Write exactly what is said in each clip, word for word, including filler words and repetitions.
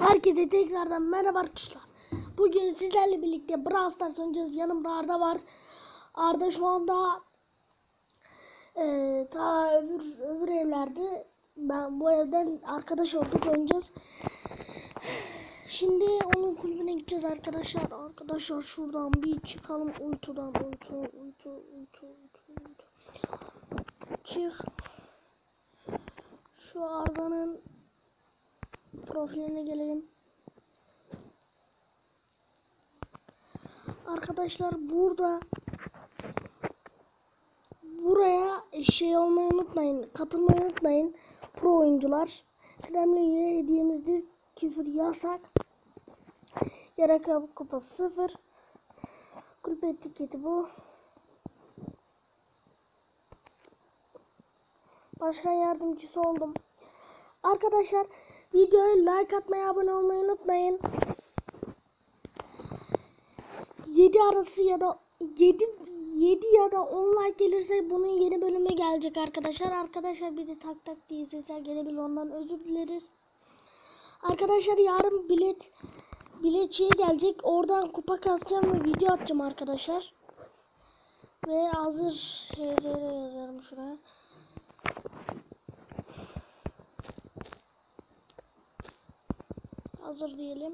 Herkese tekrardan merhaba arkadaşlar. Bugün sizlerle birlikte Brawl Stars oynayacağız. Yanımda Arda var. Arda şu anda e, ta öbür, öbür evlerde. Ben bu evden arkadaş olduk, oynayacağız. Şimdi onun kulübüne gideceğiz arkadaşlar. Arkadaşlar şuradan bir çıkalım. Uytudan uytu uytu uytu uytu uytu. Çık. Şu Arda'nın profiline gelelim. Arkadaşlar burada buraya şey olmayı unutmayın. Katılmayı unutmayın. Pro oyuncular. Kremliye hediyemizdir. Küfür yasak. Yarak kupası sıfır. Kulüp etiketi bu. Başkan yardımcısı oldum. Arkadaşlar videoya like atmayı, abone olmayı unutmayın. yedi arası ya da yedi yedi ya da on like gelirse bunun yeni bölümü gelecek arkadaşlar. Arkadaşlar bir de tak tak diye sesler gelebilir, ondan özür dileriz. Arkadaşlar yarın bilet biletçiye gelecek. Oradan kupa kasacağım ve video atacağım arkadaşlar. Ve hazır H Z R yazarım şuraya. Hazır diyelim.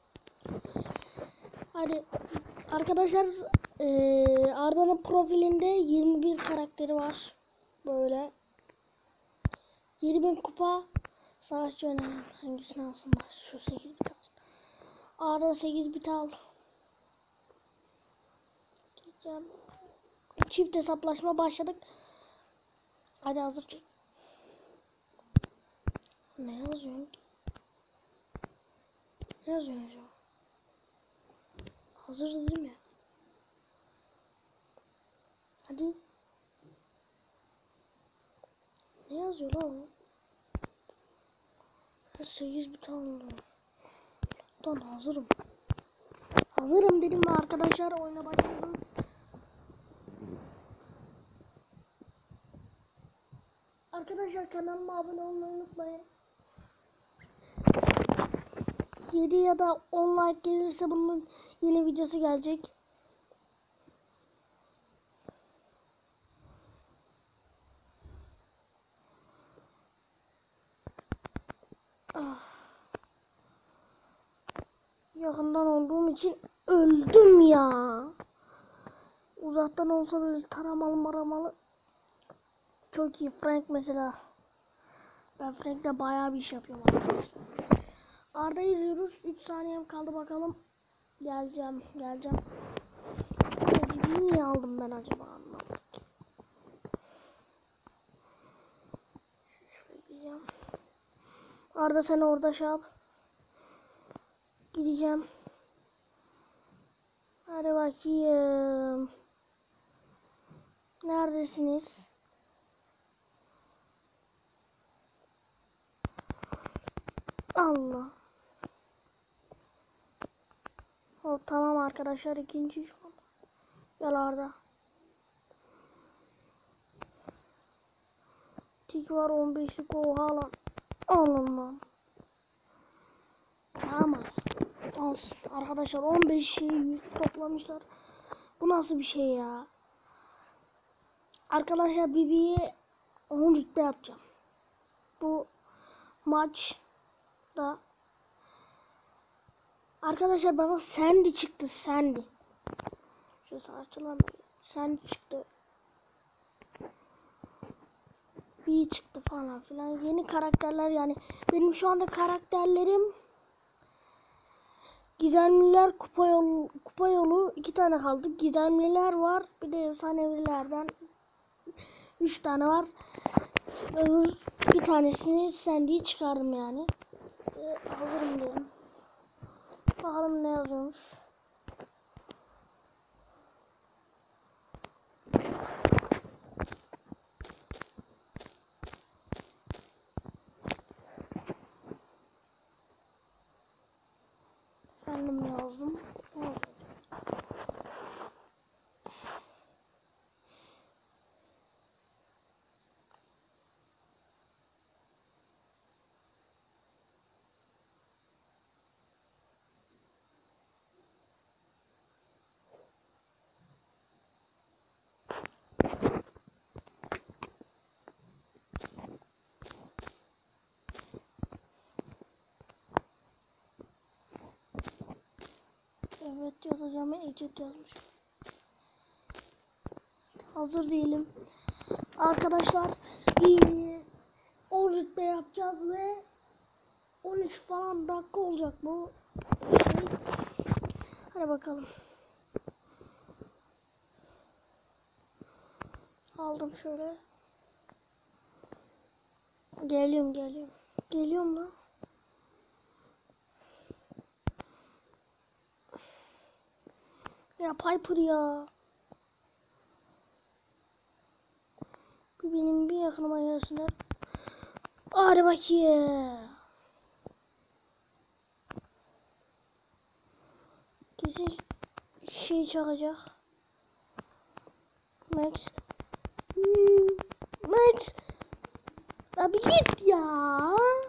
Hadi arkadaşlar, ee, Arda'nın profilinde yirmi bir karakteri var. Böyle yedi bin kupa. Savaşçı önemli. Hangisini alsınlar? Şu sekiz bit alsın. Arda sekiz bit al. Gideceğim. Çift hesaplaşma başladık. Hadi hazır çek. Ne yazıyorsun ki? Ne yazıyorsun acaba? Hazır dedim ya. Hadi. Ne yazıyor lan o? sekiz bit aldım. Lan hazırım. Hazırım dedim ve arkadaşlar oyuna başlıyoruz. Arkadaşlar kanalıma abone olmayı unutmayın. yedi ya da on like gelirse bunun yeni videosu gelecek. Ah. Yakından olduğum için öldüm ya. Uzaktan olsa böyle taramalı maramalı. Çok iyi. Frank mesela. Ben Frank'le bayağı bir iş yapıyorum arkadaşlar. Arda izliyoruz. üç saniyem kaldı bakalım. Geleceğim. Geleceğim. Bibi'yi niye aldım ben acaba, anlamadım. Şuraya gideceğim. Arda sen orada şey yap. Gideceğim. Hadi bakayım. Neredesiniz? Allah. O tamam arkadaşlar, ikinci şu an. Gel Arda. Tik var on beşlik, oha lan. Alın lan. Tamam. Olsun. Arkadaşlar on beş şey toplamışlar. Bu nasıl bir şey ya? Arkadaşlar Bibi'yi on rütbe yapacağım. Bu maç da arkadaşlar bana Sandy çıktı, Sandy. Şu saçılan Sandy çıktı. Bir çıktı falan filan. Yeni karakterler yani. Benim şu anda karakterlerim Gizemliler, kupa yolu, kupa yolu iki tane kaldı. Gizemliler var. Bir de efsanevilerden üç tane var. Öbür bir tanesini Sandy'yi çıkardım yani. Ee, hazırım diyelim. Bakalım ne yazıyormuş. Kendim yazdım. Evet yazacağım. Ecet yazmış. Hazır değilim. Arkadaşlar bir on rütbe yapacağız ve on üç falan dakika olacak bu şey. Hadi bakalım. Aldım şöyle. Geliyorum geliyorum. Geliyorum lan. Ya Piper ya. Bir benim bir yakınıma gelsinler. Hadi bakayım. Kesin şey çakacak. Max. Hmm, Max. Abi git ya.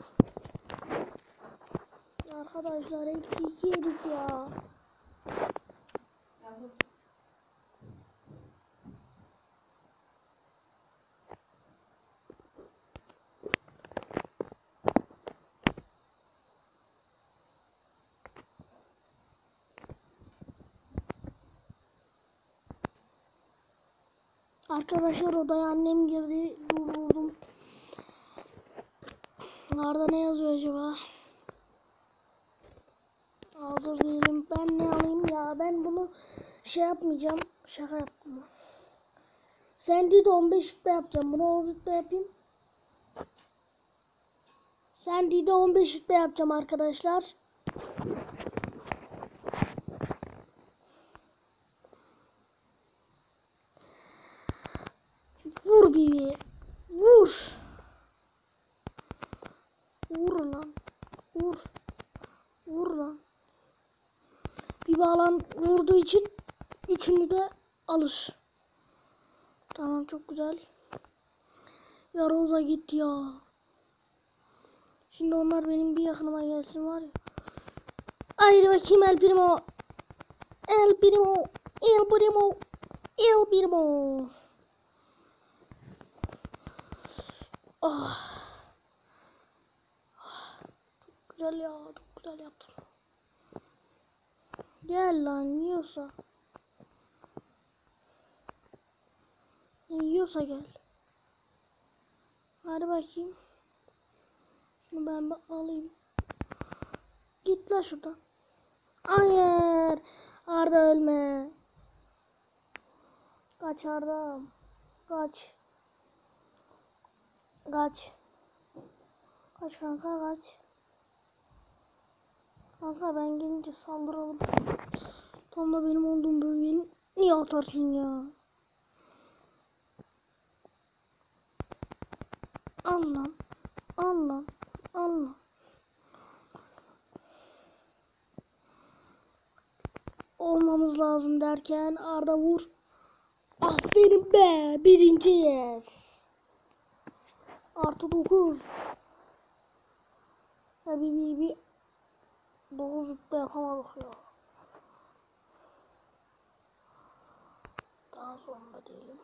Arkadaşlar eksi iki yedik ya. Arkadaşlar odaya annem girdi. Durdurdum. Arda ne yazıyor acaba? Hazır değilim. Ben ne alayım ya? Ben bunu şey yapmayacağım. Şaka yaptım. Sen de on beş rütbe yapacağım. Bunu on rütbe yapayım. Sen de on beş rütbe yapacağım arkadaşlar. Vur bir. Vur. Vur lan. Vur. Vur lan. Bir bağlan vurduğu için üçünü de alır. Tamam çok güzel. Ya Rosa gitti ya. Şimdi onlar benim bir yakınıma gelsin var ya. Haydi bakayım El Primo. El Primo. El Primo. El Primo. Ah. Çok güzel ya. Çok güzel yaptım. Gel lan yiyorsa. Yiyorsa gel. Hadi bakayım. Şunu ben alayım. Git lan şuradan. Hayır. Arda ölme. Kaç Arda. Kaç. Kaç. Kaç kanka kaç. Kanka ben gelince saldıralım. Tam da benim olduğum bölgeyi niye atarsın ya? Allah. Allah. Allah. Olmamız lazım derken Arda vur. Aferin be. Birinciyiz. Artı dokuz. Ya bir bir bir. dokuz rütbe yapamadık ya. Daha sonra diyelim.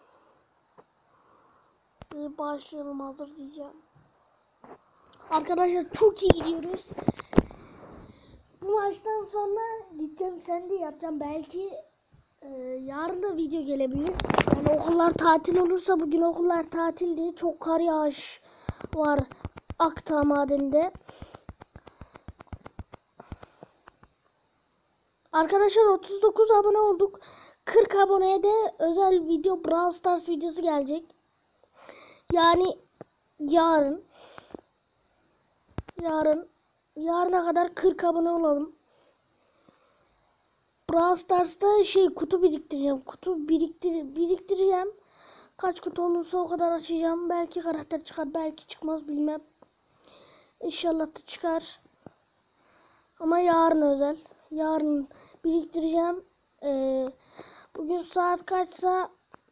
Bir başlayalım hazır diyeceğim. Arkadaşlar çok iyi gidiyoruz. Bu maçtan sonra gideceğim sen de yapacağım. Belki e, yarın da video gelebilir. Yani okullar tatil olursa bugün okullar tatildi. Çok kar yağış var Akdağ Madeninde. Arkadaşlar otuz dokuz abone olduk. kırk aboneye de özel video Brawl Stars videosu gelecek. Yani yarın yarın yarına kadar kırk abone olalım. Brawl Stars'ta şey kutu biriktireceğim. Kutu biriktir biriktireceğim. Kaç kutu olursa o kadar açacağım. Belki karakter çıkar, belki çıkmaz bilmem. İnşallah da çıkar. Ama yarın özel. Yarın biriktireceğim. Ee, bugün saat kaçsa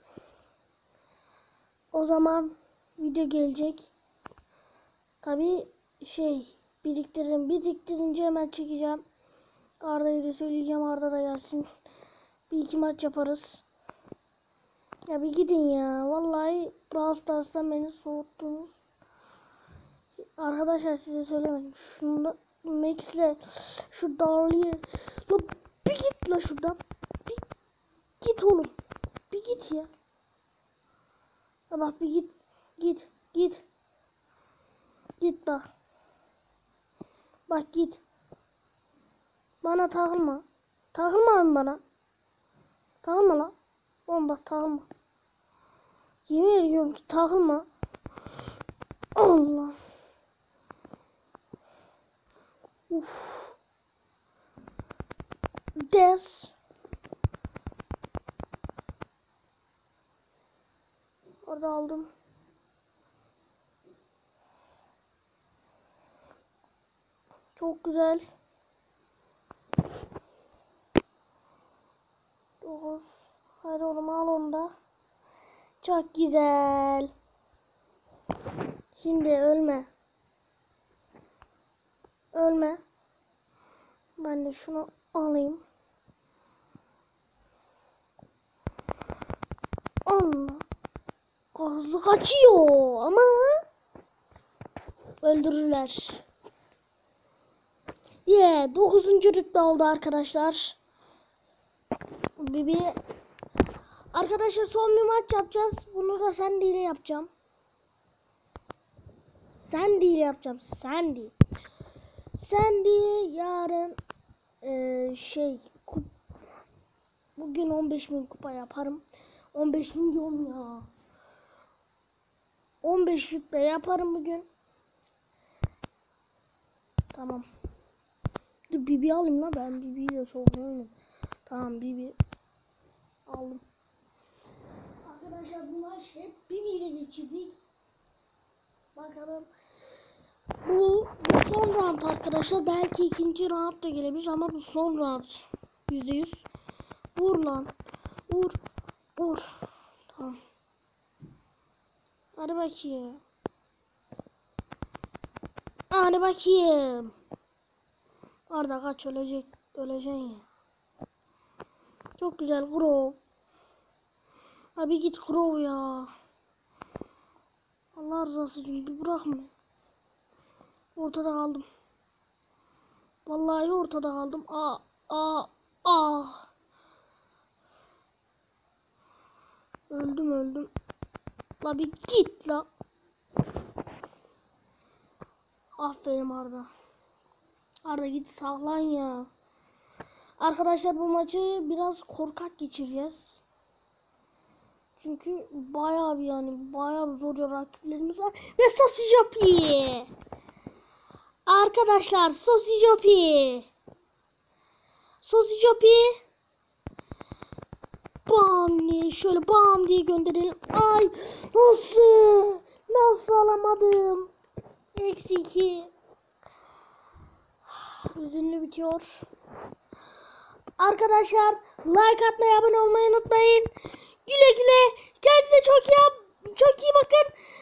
o zaman video gelecek. Tabi şey biriktiririm. Biriktirince hemen çekeceğim. Arda'ya da söyleyeceğim. Arda da gelsin. Bir iki maç yaparız. Ya bir gidin ya. Vallahi Brawl Stars'tan beni soğuttunuz. Arkadaşlar size söylemedim. Şunu Max'le şu Darley'i Bir git la şuradan. Bir git oğlum. Bir git ya. Ya bak bir git. Git. Git. Git bak. Bak git. Bana takılma. Takılma abi bana. Takılma lan. Oğlum bak takılma. Yemin ediyorum ki takılma. Allah. Uf. Des. Orada aldım. Çok güzel. Dokuz. Hadi oğlum al onu da. Çok güzel. Şimdi ölme. Ölme. Ben de şunu alayım. Allah. Gazlı kaçıyor ama öldürürler. Yeah, dokuzuncu rütbe oldu arkadaşlar. Bibi. Arkadaşlar son bir maç yapacağız. Bunu da Sandy ile yapacağım. Sandy ile yapacağım. Sandy. Sandy yarın ee, şey kup bugün on beş bin kupa yaparım. on beş milyon ya. on beş rütbe yaparım bugün. Tamam. Dur Bibi alayım la, ben Bibi'yi de çok beğendim. Tamam Bibi aldım. Arkadaşlar bu maç hep Bibi ile geçirdik. Bakalım. Bu, bu son round arkadaşlar. Belki ikinci round da gelebilir ama bu son round. yüzde yüz. Vur lan. Vur. Vur. Tamam. Hadi bakayım. Hadi bakayım. Arda kaç, ölecek. Öleceksin ya. Çok güzel Crow. Abi git Crow ya. Allah rızası için bir bırakma. Ortada kaldım. Vallahi ortada kaldım. Aa, aa, aa. Öldüm öldüm. La bir git la. Aferin Arda. Arda git saklan ya. Arkadaşlar bu maçı biraz korkak geçireceğiz. Çünkü bayağı bir yani bayağı zor rakiplerimiz var. Ve Sosijopi. Arkadaşlar Sosijopi. Sosijopi. Bam diye şöyle bam diye gönderelim. Ay nasıl? Nasıl alamadım? Eksi iki. Üzünlü bitiyor. Arkadaşlar like atmayı, abone olmayı unutmayın. Güle güle. Kendinize çok iyi, çok iyi bakın.